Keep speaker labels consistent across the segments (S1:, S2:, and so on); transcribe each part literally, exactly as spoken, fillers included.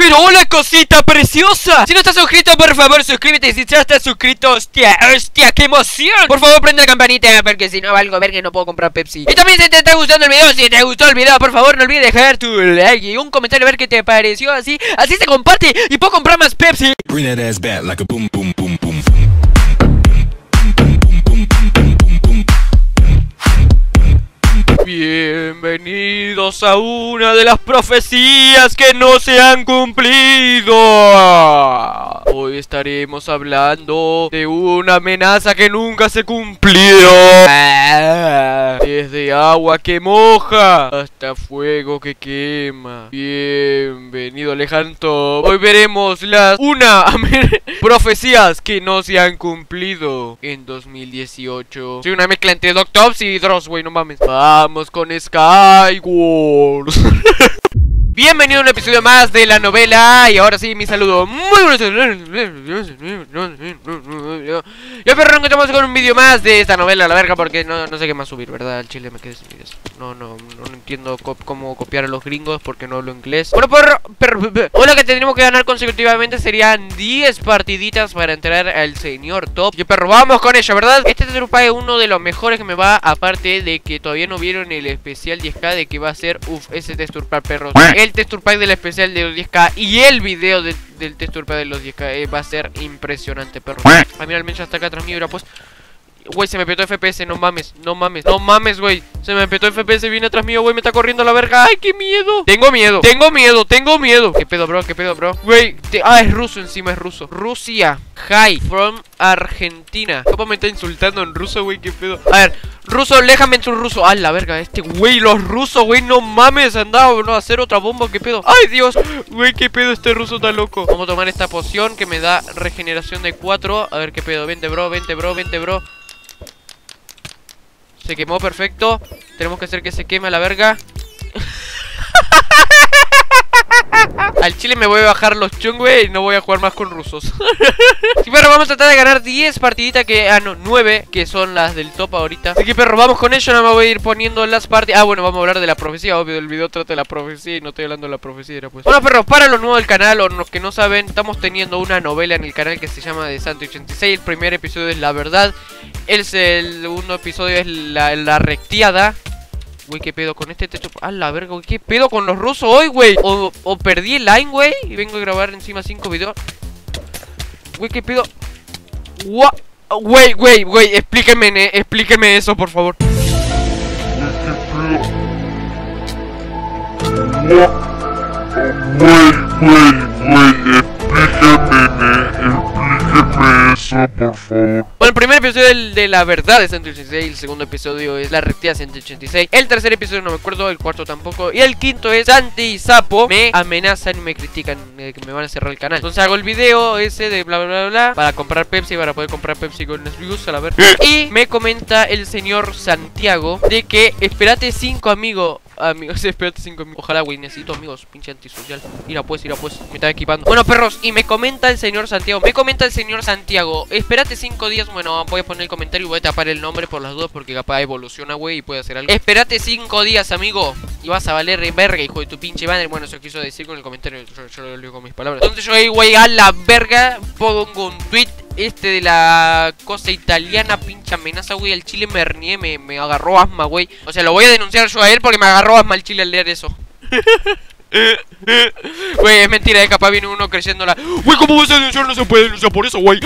S1: Pero hola, cosita preciosa. Si no estás suscrito, por favor, suscríbete. Si ya estás suscrito, hostia, hostia, qué emoción. Por favor, prende la campanita, porque si no valgo ver que no puedo comprar Pepsi. Y también si te está gustando el video, si te gustó el video, por favor, no olvides dejar tu like y un comentario a ver qué te pareció. Así, así se comparte y puedo comprar más Pepsi.
S2: Bring that ass back like a boom, boom, boom, boom.
S1: Bienvenidos a una de las profecías que no se han cumplido. Hoy estaremos hablando de una amenaza que nunca se cumplió. Desde agua que moja hasta fuego que quema. Bienvenido Alejandro. Hoy veremos las una profecías que no se han cumplido en dos mil dieciocho. Soy una mezcla entre Doctops y Dross, güey, no mames. Vamos con Skywars. Bienvenido a un episodio más de la novela. Y ahora sí, mi saludo. Muy buenos. Yo perro, estamos con un vídeo más de esta novela, la verga, porque no, no sé qué más subir, ¿verdad? Al chile me quedé sin videos. No, no, no entiendo co cómo copiar a los gringos porque no hablo inglés. Bueno, perro, perro, perro. Hoy lo que tendríamos que ganar consecutivamente serían diez partiditas para entrar al señor top. Yo perro, vamos con ello, ¿verdad? Este texture pack es uno de los mejores que me va. Aparte de que todavía no vieron el especial diez K de que va a ser, uff, ese texture pack, perros. El texture pack del especial de los diez K y el video de, del texture pack de los diez K eh, va a ser impresionante, perro. Ah, mira, el men ya está acá atrás mío, mira, pues. Güey, se me petó F P S, no mames, no mames, no mames, güey. Se me petó F P S, viene atrás mío, güey, me está corriendo a la verga. Ay, qué miedo. Tengo miedo, tengo miedo, tengo miedo. ¿Qué pedo, bro? ¿Qué pedo, bro? Güey, te... ah, es ruso encima, es ruso. Rusia, hi, from Argentina. ¿Cómo me está insultando en ruso, güey? ¿Qué pedo? A ver, ruso, déjame en su ruso. Ah, la verga, este güey, los rusos, güey, no mames. Andaba, no, a hacer otra bomba, ¿qué pedo? Ay, Dios, güey, qué pedo, este ruso está loco. Vamos a tomar esta poción que me da regeneración de cuatro. A ver, qué pedo, vente, bro, vente, bro, vente, bro. Se quemó, perfecto. Tenemos que hacer que se queme a la verga. Al chile me voy a bajar los chung, güey, y no voy a jugar más con rusos. Sí, perro, vamos a tratar de ganar diez partiditas que... Ah, no, nueve, que son las del top ahorita. Así que, perro, vamos con ello, no me voy a ir poniendo las partidas. Ah, bueno, vamos a hablar de la profecía, obvio, el video trata de la profecía y no estoy hablando de la profecía, era pues. Bueno, perro, para los nuevos del canal o los que no saben, estamos teniendo una novela en el canal que se llama De Santo ochenta y seis. El primer episodio es La Verdad. El segundo episodio es La, la Rectiada. Güey, ¿qué pedo con este techo? Ah, la verga, güey, ¿qué pedo con los rusos hoy, güey? O, o perdí el line, güey, y vengo a grabar encima cinco videos. Güey, ¿qué pedo? Güey, güey, güey, explíqueme, eh, explíqueme eso, por favor.
S3: Güey, güey, güey, explíqueme, explíqueme eso, por favor.
S1: Bueno, el primer episodio es de La Verdad de ciento ochenta y seis. El segundo episodio es La Rectiada ciento ochenta y seis. El tercer episodio no me acuerdo, el cuarto tampoco. Y el quinto es Santi y Sapo me amenazan y me critican de que me van a cerrar el canal. Entonces hago el video ese de bla bla bla bla para comprar Pepsi, para poder comprar Pepsi con las views, a la verga. Y me comenta el señor Santiago de que espérate cinco amigos. Amigos, espérate cinco amigos. Ojalá, güey, necesito amigos, pinche antisocial. Mira pues, mira pues, me está equipando. Bueno, perros, y me comenta el señor Santiago. Me comenta el señor Santiago. Espérate cinco días. Bueno, voy a poner el comentario y voy a tapar el nombre por las dudas, porque capaz evoluciona, güey, y puede hacer algo. Espérate cinco días, amigo, y vas a valer verga, hijo de tu pinche madre. Bueno, eso quiso decir con el comentario. Yo, yo lo leo con mis palabras. Entonces yo ahí, güey, a la verga, pongo un tweet este de la cosa italiana, pinche amenaza, güey. El chile me hernié, me, me agarró asma, güey. O sea, lo voy a denunciar yo a él porque me agarró asma el chile al leer eso. Güey, es mentira, de capaz viene uno creyéndola. Güey, ¿cómo vas a denunciar? No se puede denunciar por eso, güey.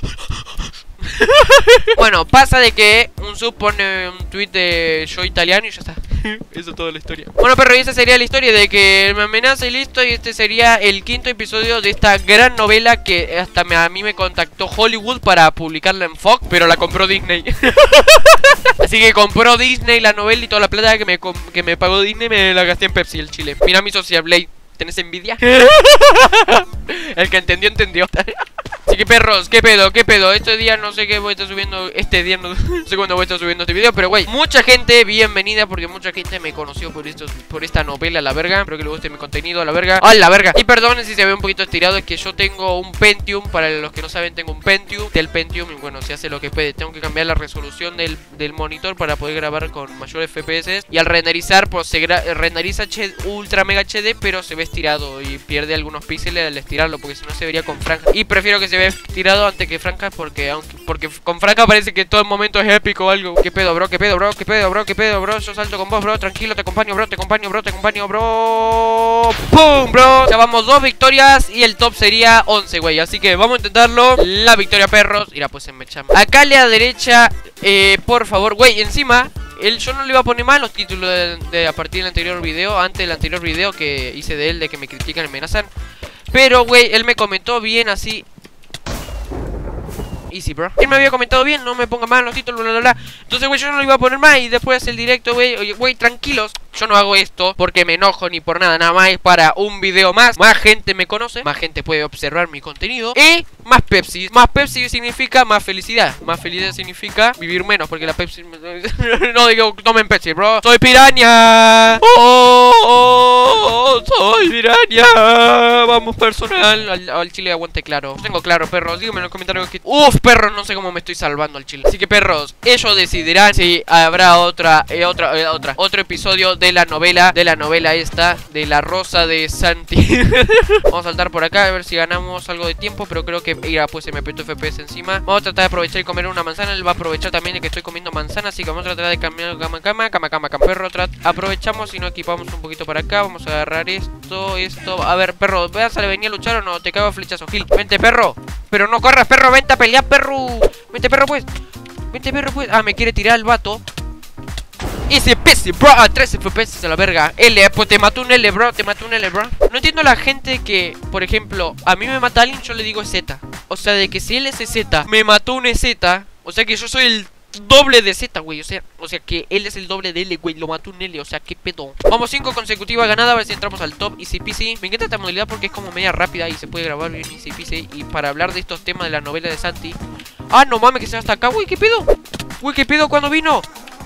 S1: Bueno, pasa de que un sub pone un tweet de yo italiano y ya está. Eso es toda la historia. Bueno, perro, y esa sería la historia de que me amenaza y listo. Y este sería el quinto episodio de esta gran novela que hasta me, a mí me contactó Hollywood para publicarla en Fox, pero la compró Disney. Así que compró Disney la novela y toda la plata que me, que me pagó Disney me la gasté en Pepsi, el chile. Mira mi social Blade, ¿tenés envidia? El que entendió, entendió. Así que perros, ¿qué pedo? ¿Qué pedo? Este día no sé qué voy a estar subiendo. Este día no, no sé cuándo voy a estar subiendo este video. Pero güey, mucha gente, bienvenida. Porque mucha gente me conoció por esto, por esta novela, a la verga. Espero que les guste mi contenido, a la verga. ¡A la verga! Y perdonen si se ve un poquito estirado. Es que yo tengo un Pentium. Para los que no saben, tengo un Pentium. Del Pentium. Y bueno, se hace lo que puede. Tengo que cambiar la resolución del, del monitor para poder grabar con mayor F P S. Y al renderizar, pues se renderiza H D, Ultra Mega H D. Pero se ve estirado y pierde algunos píxeles al estirarlo. Porque si no se vería con franja. Y prefiero que se vea estirado antes que franjas. Porque aunque porque con franja parece que todo el momento es épico o algo. ¿Qué pedo, bro? ¿Qué pedo, bro? ¿Qué pedo, bro? ¿Qué pedo, bro? Yo salto con vos, bro. Tranquilo, te acompaño, bro. Te acompaño, bro. Te acompaño, bro. ¡Pum, bro! Ya vamos dos victorias. Y el top sería once, güey. Así que vamos a intentarlo. La victoria, perros. Mira, pues en mechama. Acá a la derecha, eh, por favor, güey, encima. Él, yo no le iba a poner mal los títulos de, de a partir del anterior video. Antes del anterior video que hice de él, de que me critican y me amenazan. Pero, güey, él me comentó bien así. Easy, bro. Él me había comentado bien, no me ponga mal los títulos, bla, bla, bla. Entonces, güey, yo no lo iba a poner mal. Y después el directo, güey, oye, güey, tranquilos. Yo no hago esto porque me enojo ni por nada. Nada más es para un video más. Más gente me conoce, más gente puede observar mi contenido. Y más Pepsi. Más Pepsi significa más felicidad. Más felicidad significa vivir menos. Porque la Pepsi... no digo, tomen Pepsi, bro. Soy piraña. Oh, oh, oh, soy piraña. Vamos, personal. Al, al chile aguante claro. Tengo claro, perros. Díganme en los comentarios que... Uf, perros, no sé cómo me estoy salvando al chile. Así que, perros, ellos decidirán si habrá otra, eh, otra, eh, otra, otro episodio de la novela, de la novela esta, de la Rosa de Santi. Vamos a saltar por acá a ver si ganamos algo de tiempo, pero creo que irá, pues se me petó F P S encima. Vamos a tratar de aprovechar y comer una manzana. Él va a aprovechar también de que estoy comiendo manzana, así que vamos a tratar de cambiar cama, cama, cama, cama, cama. Perro, aprovechamos y nos equipamos un poquito para acá. Vamos a agarrar esto, esto. A ver, perro, ¿vas a venir a luchar o no? Te cago a flechazo, Gil. Vente, perro. Pero no corras, perro, vente a pelear, perro. Vente, perro, pues. Vente, perro, pues. Ah, me quiere tirar el vato. Ese P C, bro, a tres F P S a la verga. L, pues te mató un L, bro, te mató un L, bro. No entiendo a la gente que, por ejemplo, a mí me mata alguien, yo le digo Z. O sea, de que si él es Z, me mató un Z. O sea que yo soy el doble de Z, güey. O sea, o sea que él es el doble de L, güey. Lo mató un L, o sea, qué pedo. Vamos, cinco consecutivas ganadas, a ver si entramos al top. Easy peasy. Me encanta esta modalidad porque es como media rápida y se puede grabar bien easy peasy. Y para hablar de estos temas de la novela de Santi. Ah, no mames, que se va hasta acá, güey, qué pedo. Güey, qué pedo, ¿cuándo vino?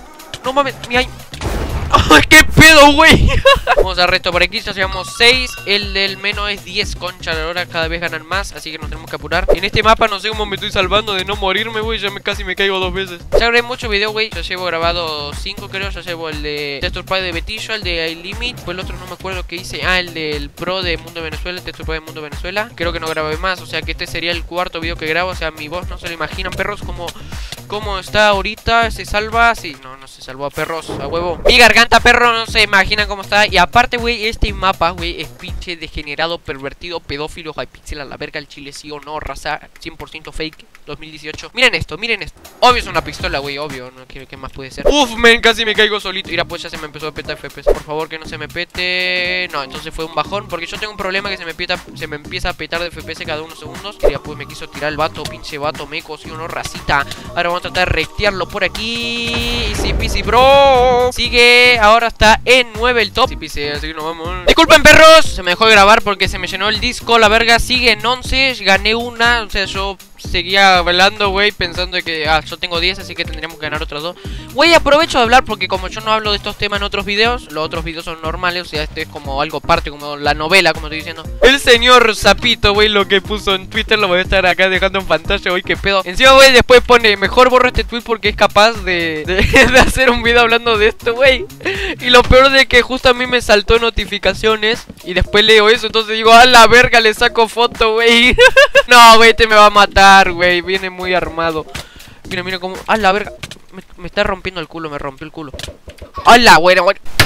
S1: No mames, mi ay. ¡Ay, qué pedo, güey! Vamos a resto por aquí, ya llevamos seis. El del menos es diez, concha. Ahora cada vez ganan más, así que nos tenemos que apurar. En este mapa no sé cómo me estoy salvando de no morirme, güey. Ya me, casi me caigo dos veces. Ya grabé mucho video, güey. Yo llevo grabado cinco, creo. Yo llevo el de Texture Pack de Betillo, el de iLimit. Pues el otro no me acuerdo qué hice. Ah, el del Pro de Mundo Venezuela, el Texture Pack de Mundo Venezuela. Creo que no grabé más, o sea que este sería el cuarto video que grabo. O sea, mi voz no se lo imaginan, perros, como... ¿Cómo está ahorita? ¿Se salva? Sí, no, no se salvó, perros, a huevo. Mi garganta, perro, no se imaginan cómo está. Y aparte, güey, este mapa, güey, es pinche degenerado, pervertido, pedófilo, hypixel a la verga, el chile sí o no, raza cien por ciento fake, dos mil dieciocho. Miren esto, miren esto. Obvio es una pistola, güey, obvio, no quiero, ¿qué más puede ser? Uf, men, casi me caigo solito. Mira, pues ya se me empezó a petar F P S. Por favor, que no se me pete. No, entonces fue un bajón, porque yo tengo un problema que se me peta, se me empieza a petar de F P S cada unos segundos. Y ya pues me quiso tirar el vato, pinche vato, meco, sí o no, racita. Ahora vamos a tratar de rectearlo por aquí. Easy peasy, bro. Sigue, ahora está en nueve el top. Easy peasy, así que nos vamos. Disculpen, perros, se me dejó de grabar porque se me llenó el disco. La verga, sigue en once. Gané una, o sea, yo seguía hablando, güey, pensando de que, ah, yo tengo diez, así que tendríamos que ganar otras dos. Güey, aprovecho de hablar porque como yo no hablo de estos temas en otros videos, los otros videos son normales, o sea, este es como algo parte, como la novela, como estoy diciendo. El señor Zapito, güey, lo que puso en Twitter lo voy a estar acá dejando en pantalla, güey, qué pedo. Encima, güey, después pone, mejor borro este tweet porque es capaz de, de, de hacer un video hablando de esto, güey. Y lo peor de que justo a mí me saltó notificaciones y después leo eso, entonces digo, a la verga, le saco foto, güey. No, güey, te me va a matar, güey, viene muy armado. Mira, mira cómo, a la verga. Me, me está rompiendo el culo, me rompió el culo. ¡Hola, güey!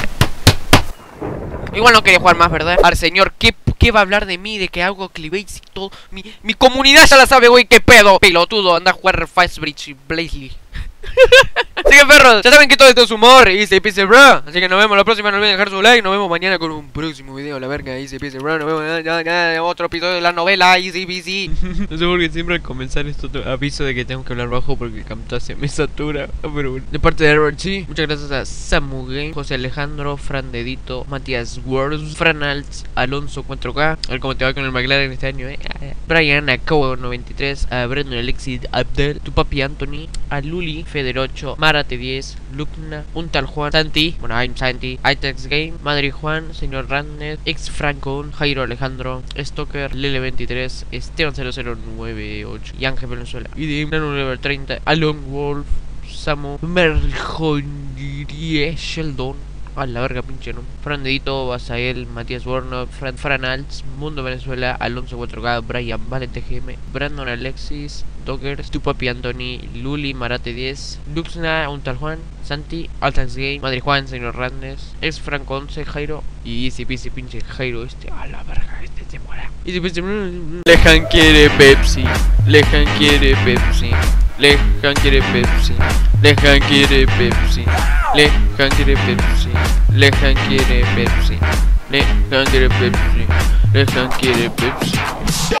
S1: Igual no quería jugar más, ¿verdad? Al señor, ¿qué, ¿qué va a hablar de mí? De que hago clickbaits y todo. Mi, mi comunidad ya la sabe, güey, qué pedo. Pelotudo, anda a jugar Fast Bridge y Blazely. Así que perros, ya saben que todo esto es humor. Easy peasy bro. Así que nos vemos la próxima. No olviden dejar su like. Nos vemos mañana con un próximo video. La verga, easy peasy bro. Nos vemos ya, ya, ya, otro episodio de la novela Easy peasy. No sé por qué siempre al comenzar esto aviso de que tengo que hablar bajo porque el Camtasia me satura. Pero bueno. De parte de Edward G, muchas gracias a Samu Game, José Alejandro, Fran Dedito, Matías Words, Fran Alts, Alonso cuatro K. A ver cómo te va con el McLaren este año, eh. Brian, a Cobo noventa y tres, a Brendan Alexis Abdel, tu papi Anthony, a Luli, Feder ocho, Marate diez, Lukna, un tal Juan, Santi, bueno, I'm Santi, Itex Game, Madrid Juan, Señor Rannet, Ex Franco, Jairo Alejandro, Stoker, Lele veintitrés, Esteban cero cero nueve ocho, y Ángel Venezuela, y de Nano Level treinta, Alon Wolf, Samu, Merjonie, Sheldon, a la verga pinche no. Fran Dedito, Basael, Matías Warnock, Fran Fran Alts, Mundo Venezuela, Alonso cuatro K, Brian Valente G M, Brandon Alexis, Doggers, tu papi Anthony, Luli, Marate diez, Luxna, un tal Juan, Santi, Altax Game, Madrid Juan, Señor Randes, Ex Franco once, Jairo y Easy Peasy pinche Jairo este, a la verga este se muera. Easy Peasy, Lejan quiere Pepsi, Lejan quiere Pepsi, Lejan quiere Pepsi, Lejan quiere Pepsi, Lejan quiere Pepsi, Lejan quiere Pepsi, Lejan quiere Pepsi, Lejan quiere Pepsi.